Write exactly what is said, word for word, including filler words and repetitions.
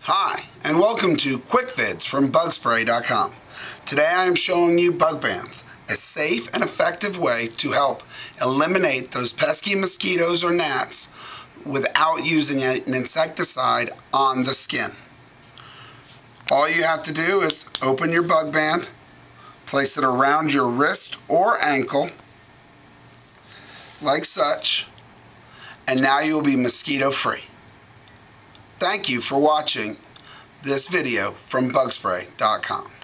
Hi, and welcome to Quick Vids from Bugspray dot com. Today I am showing you bug bands, a safe and effective way to help eliminate those pesky mosquitoes or gnats without using an insecticide on the skin. All you have to do is open your bug band, place it around your wrist or ankle, like such, and now you will be mosquito free. Thank you for watching this video from Bugspray dot com.